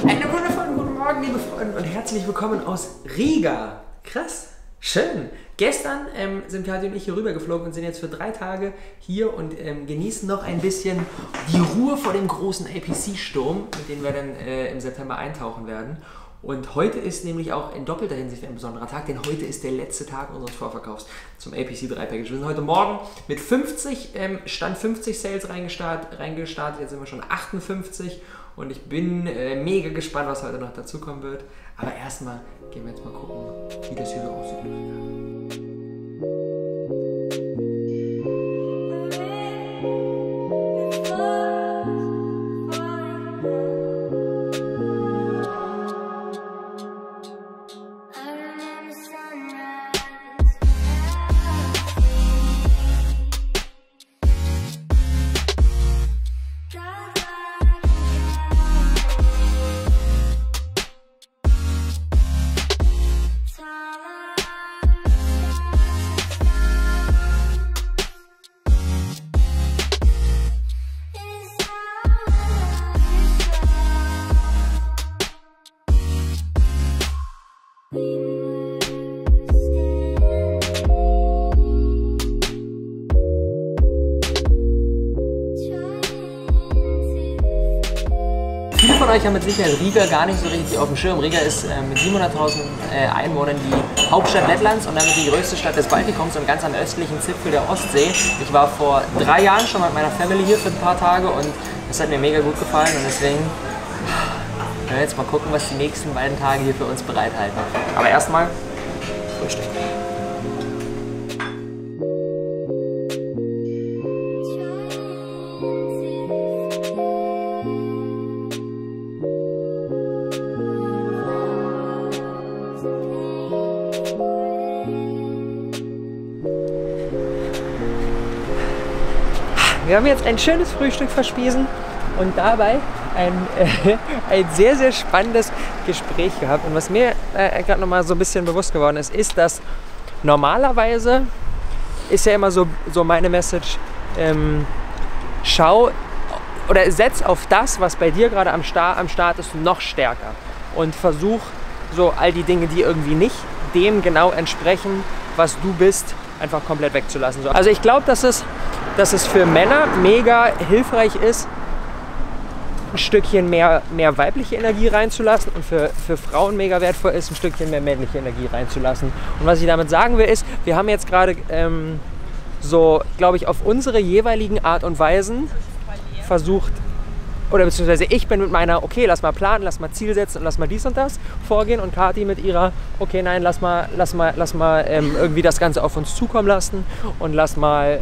Einen wundervollen guten Morgen, liebe Freunde, und herzlich willkommen aus Riga. Krass, schön. Gestern sind Kathi und ich hier rüber geflogen und sind jetzt für 3 Tage hier und genießen noch ein bisschen die Ruhe vor dem großen APC-Sturm, mit dem wir dann im September eintauchen werden. Und heute ist nämlich auch in doppelter Hinsicht ein besonderer Tag, denn heute ist der letzte Tag unseres Vorverkaufs zum APC 3 Package. Wir sind heute Morgen mit 50, Stand 50 Sales reingestartet, jetzt sind wir schon 58 und ich bin mega gespannt, was heute noch dazukommen wird. Aber erstmal gehen wir jetzt mal gucken, wie das hier so aussieht. Viele von euch haben mit Sicherheit Riga gar nicht so richtig auf dem Schirm. Riga ist mit 700.000 Einwohnern die Hauptstadt Lettlands und damit die größte Stadt des Baltikums und ganz am östlichen Zipfel der Ostsee. Ich war vor 3 Jahren schon mit meiner Family hier für ein paar Tage und das hat mir mega gut gefallen und deswegen werden wir jetzt mal gucken, was die nächsten beiden Tage hier für uns bereithalten. Aber erstmal Frühstück. Wir haben jetzt ein schönes Frühstück verspiesen und dabei ein sehr, sehr spannendes Gespräch gehabt. Und was mir gerade noch mal so ein bisschen bewusst geworden ist, ist, dass normalerweise ist ja immer so meine Message, schau oder setz auf das, was bei dir gerade am Start ist, noch stärker. Und versuch so all die Dinge, die irgendwie nicht dem genau entsprechen, was du bist, einfach komplett wegzulassen. Also ich glaube, dass es für Männer mega hilfreich ist, ein Stückchen mehr weibliche Energie reinzulassen und für Frauen mega wertvoll ist, ein Stückchen mehr männliche Energie reinzulassen. Und was ich damit sagen will, ist, wir haben jetzt gerade so, glaube ich, auf unsere jeweiligen Art und Weisen versucht, oder beziehungsweise ich bin mit meiner, okay, lass mal planen, lass mal Ziel setzen und lass mal dies und das vorgehen und Kathi mit ihrer, okay, nein, lass mal irgendwie das Ganze auf uns zukommen lassen und lass mal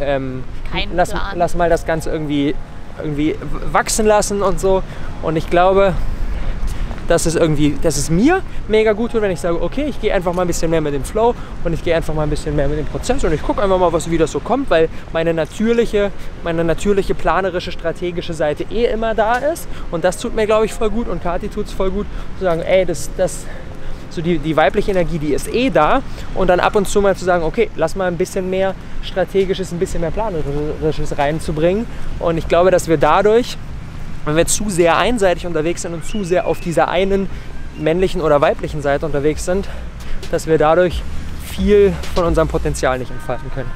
das Ganze irgendwie wachsen lassen und so. Und ich glaube, dass es mir mega gut tut, wenn ich sage, okay, ich gehe einfach mal ein bisschen mehr mit dem Flow und ich gehe einfach mal ein bisschen mehr mit dem Prozess und ich gucke einfach mal, wie das so kommt, weil meine natürliche planerische, strategische Seite immer da ist und das tut mir, glaube ich, voll gut und Kathi tut es voll gut, zu sagen, ey, so die weibliche Energie, die ist da und dann ab und zu mal zu sagen, okay, lass mal ein bisschen mehr Strategisches, ein bisschen mehr Planerisches reinzubringen und ich glaube, dass wir dadurch, wenn wir zu sehr einseitig unterwegs sind und zu sehr auf dieser einen männlichen oder weiblichen Seite unterwegs sind, dass wir dadurch viel von unserem Potenzial nicht entfalten können.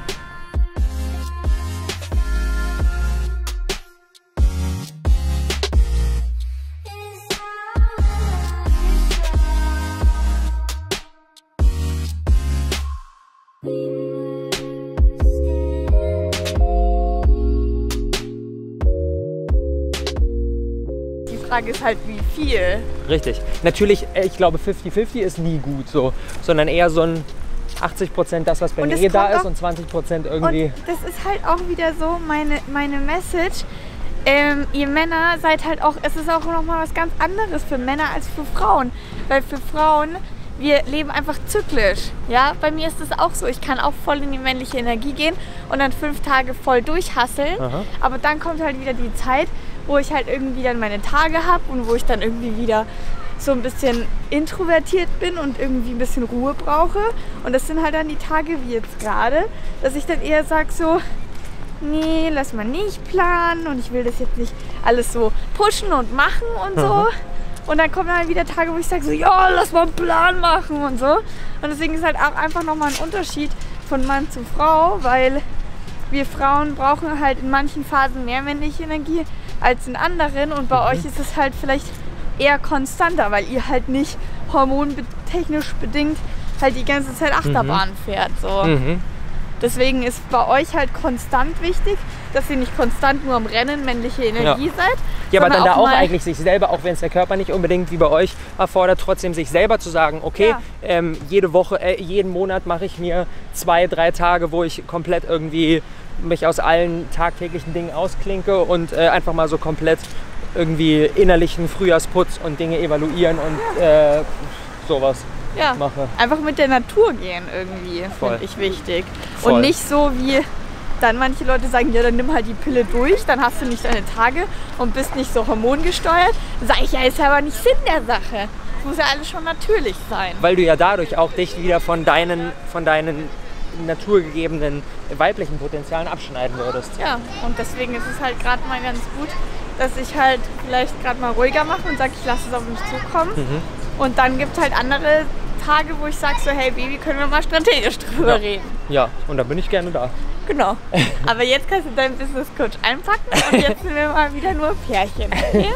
Die Frage ist halt, wie viel. Richtig. Natürlich, ich glaube, 50-50 ist nie gut so, sondern eher so ein 80% das, was bei mir da ist und 20% irgendwie. Und das ist halt auch wieder so meine Message. Ihr Männer seid halt auch, es ist auch nochmal was ganz anderes für Männer als für Frauen. Weil für Frauen, wir leben einfach zyklisch. Ja? Bei mir ist es auch so, ich kann auch voll in die männliche Energie gehen und dann 5 Tage voll durchhasseln. Aha. Aber dann kommt halt wieder die Zeit, wo ich halt irgendwie dann meine Tage habe und wo ich dann irgendwie wieder so ein bisschen introvertiert bin und irgendwie ein bisschen Ruhe brauche. Und das sind halt dann die Tage wie jetzt gerade, dass ich dann eher sage so, nee, lass mal nicht planen und ich will das jetzt nicht alles so pushen und machen und so. Und dann kommen dann wieder Tage, wo ich sage so, ja, lass mal einen Plan machen und so. Und deswegen ist halt auch einfach nochmal ein Unterschied von Mann zu Frau, weil wir Frauen brauchen halt in manchen Phasen mehr männliche Energie als in anderen. Und bei euch ist es halt vielleicht eher konstanter, weil ihr halt nicht hormontechnisch bedingt halt die ganze Zeit Achterbahn fährt. So. Deswegen ist bei euch halt konstant wichtig, dass ihr nicht konstant nur am Rennen männliche Energie seid. Ja, aber dann da auch eigentlich sich selber, auch wenn es der Körper nicht unbedingt wie bei euch erfordert, trotzdem sich selber zu sagen, okay, jede Woche, jeden Monat mache ich mir 2, 3 Tage, wo ich komplett irgendwie mich aus allen tagtäglichen Dingen ausklinke und einfach mal so komplett irgendwie innerlichen Frühjahrsputz und Dinge evaluieren und sowas mache. Einfach mit der Natur gehen irgendwie, finde ich wichtig. Und nicht so wie dann manche Leute sagen, ja, dann nimm halt die Pille durch, dann hast du nicht deine Tage und bist nicht so hormongesteuert. Dann sage ich, ja, ist ja aber nicht Sinn der Sache. Es muss ja alles schon natürlich sein. Weil du ja dadurch auch dich wieder von deinen naturgegebenen weiblichen Potenzialen abschneiden würdest. Ja, und deswegen ist es halt gerade mal ganz gut, dass ich halt vielleicht gerade mal ruhiger mache und sage, ich lasse es auf mich zukommen. Und dann gibt es halt andere Tage, wo ich sage so, hey Baby, können wir mal strategisch drüber reden. Ja, und dann bin ich gerne da. Genau. Aber jetzt kannst du deinen Business Coach einpacken und jetzt sind wir mal wieder nur Pärchen. Okay?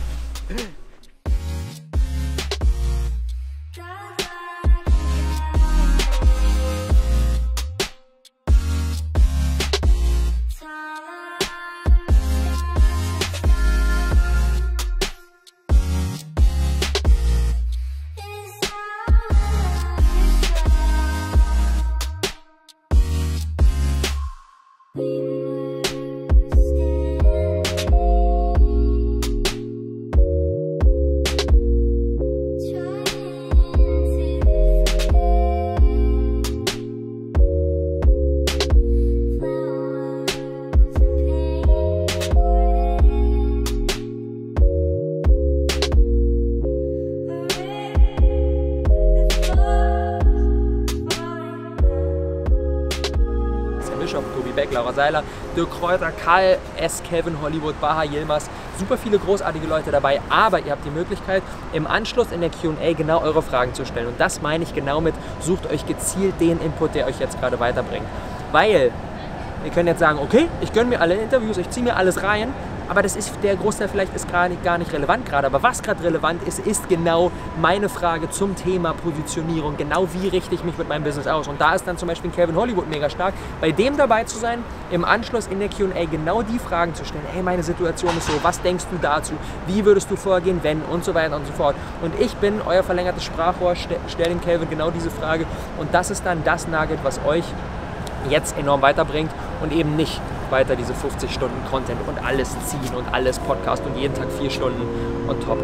Laura Seiler, Dirk Kräuter, Karl S., Calvin Hollywood, Baha Yilmaz, super viele großartige Leute dabei, aber ihr habt die Möglichkeit, im Anschluss in der Q&A genau eure Fragen zu stellen. Und das meine ich genau mit, sucht euch gezielt den Input, der euch jetzt gerade weiterbringt. Weil, ihr könnt jetzt sagen, okay, ich gönne mir alle Interviews, ich ziehe mir alles rein, aber das ist, der Großteil vielleicht ist gar nicht relevant gerade. Aber was gerade relevant ist, ist genau meine Frage zum Thema Positionierung. Genau wie richte ich mich mit meinem Business aus? Und da ist dann zum Beispiel Calvin Hollywood mega stark, bei dem dabei zu sein, im Anschluss in der Q&A genau die Fragen zu stellen. Hey, meine Situation ist so, was denkst du dazu? Wie würdest du vorgehen, wenn? Und so weiter und so fort. Und ich bin euer verlängertes Sprachrohr, stelle dem Calvin genau diese Frage. Und das ist dann das Nugget, was euch jetzt enorm weiterbringt und eben nicht weiter diese 50 Stunden Content und alles ziehen und alles Podcast und jeden Tag 4 Stunden on top.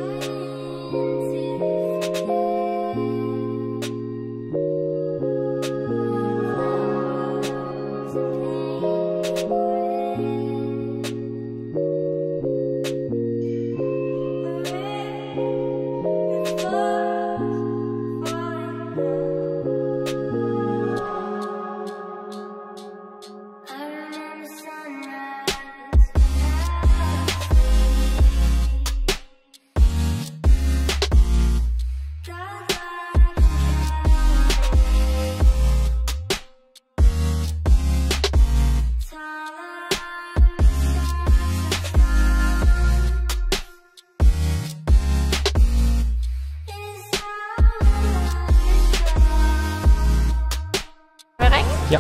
Ja.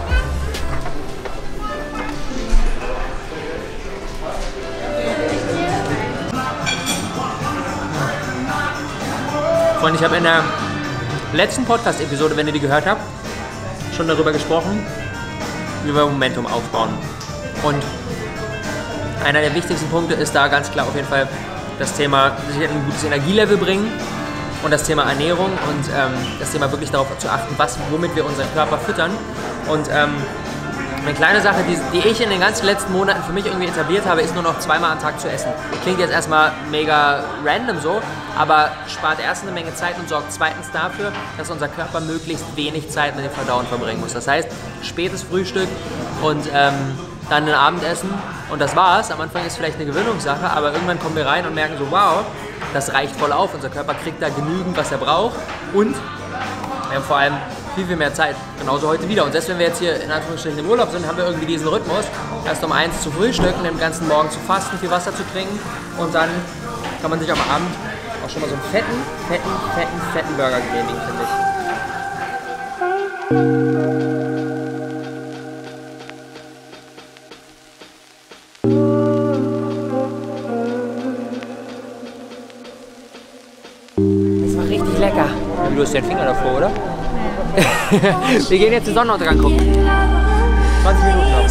Freunde, ich habe in der letzten Podcast-Episode, wenn ihr die gehört habt, schon darüber gesprochen, wie wir Momentum aufbauen. Und einer der wichtigsten Punkte ist da ganz klar auf jeden Fall das Thema, sich ein gutes Energielevel bringen und das Thema Ernährung und das Thema wirklich darauf zu achten, womit wir unseren Körper füttern. Und eine kleine Sache, die ich in den ganzen letzten Monaten für mich irgendwie etabliert habe, ist nur noch 2-mal am Tag zu essen. Klingt jetzt erstmal mega random so, aber spart erstens eine Menge Zeit und sorgt zweitens dafür, dass unser Körper möglichst wenig Zeit mit dem Verdauen verbringen muss. Das heißt, spätes Frühstück und dann ein Abendessen und das war's. Am Anfang ist es vielleicht eine Gewöhnungssache, aber irgendwann kommen wir rein und merken so, wow, das reicht voll auf. Unser Körper kriegt da genügend, was er braucht und wir haben vor allem viel, viel mehr Zeit. Genauso heute wieder. Und selbst wenn wir jetzt hier in Anführungsstrichen im Urlaub sind, haben wir irgendwie diesen Rhythmus, erst um 1 zu frühstücken, den ganzen Morgen zu fasten, viel Wasser zu trinken und dann kann man sich am Abend auch schon mal so einen fetten Burger genehmigen, finde ich. Das war richtig lecker. Du hast den Finger davor, oder? Wir gehen jetzt den Sonnenuntergang gucken. 20 Minuten noch.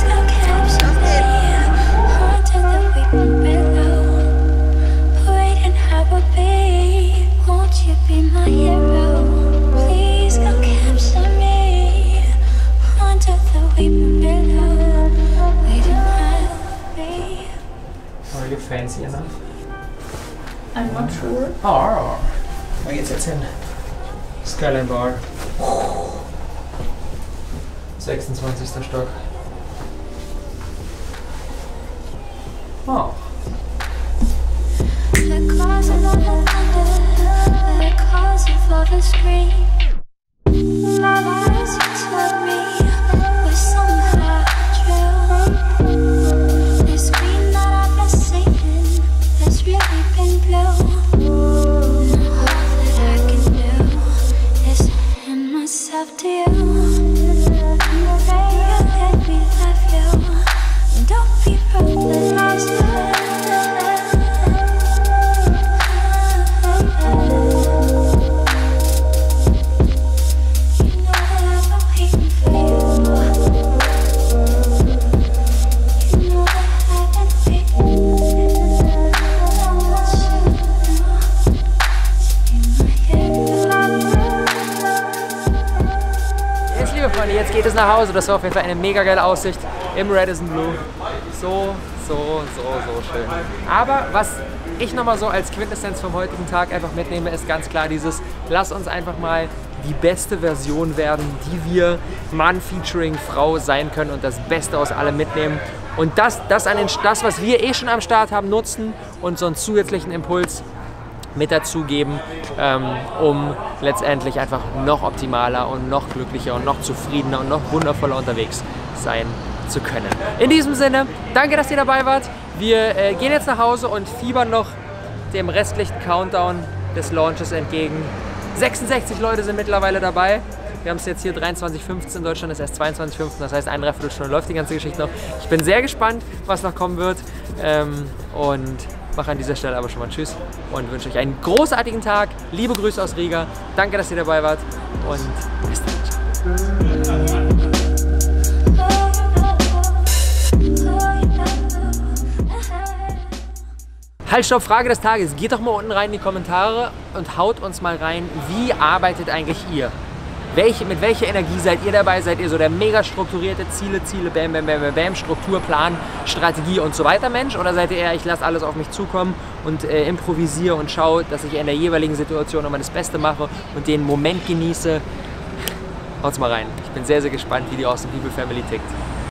Are you fancy enough? I'm not sure. Oh. Wo geht's jetzt hin? Skyline Bar. 26. Stock. Oh. Jetzt geht es nach Hause. Das war auf jeden Fall eine mega geile Aussicht im Radisson Blu. So schön. Aber was ich nochmal so als Quintessenz vom heutigen Tag einfach mitnehme, ist ganz klar dieses, lass uns einfach mal die beste Version werden, die wir Mann featuring Frau sein können und das Beste aus allem mitnehmen. Und das, was wir eh schon am Start haben, nutzen und so einen zusätzlichen Impuls mit dazugeben, um letztendlich einfach noch optimaler und noch glücklicher und noch zufriedener und noch wundervoller unterwegs sein zu können. In diesem Sinne, danke, dass ihr dabei wart. Wir gehen jetzt nach Hause und fiebern noch dem restlichen Countdown des Launches entgegen. 66 Leute sind mittlerweile dabei. Wir haben es jetzt hier 23:15, Deutschland ist erst 22:15, das heißt 1 Dreiviertelstunde läuft die ganze Geschichte noch. Ich bin sehr gespannt, was noch kommen wird und mache an dieser Stelle aber schon mal Tschüss und wünsche euch einen großartigen Tag. Liebe Grüße aus Riga. Danke, dass ihr dabei wart und bis dann. Halt, stopp, Frage des Tages. Geht doch mal unten rein in die Kommentare und haut uns mal rein, wie arbeitet eigentlich ihr? Mit welcher Energie seid ihr dabei? Seid ihr so der mega strukturierte Ziele, bam, bam, bam, bam, Strukturplan, Strategie und so weiter Mensch? Oder seid ihr eher, ich lasse alles auf mich zukommen und improvisiere und schaue, dass ich in der jeweiligen Situation immer das Beste mache und den Moment genieße? Haut's mal rein. Ich bin sehr, sehr gespannt, wie die Awesome People Family tickt.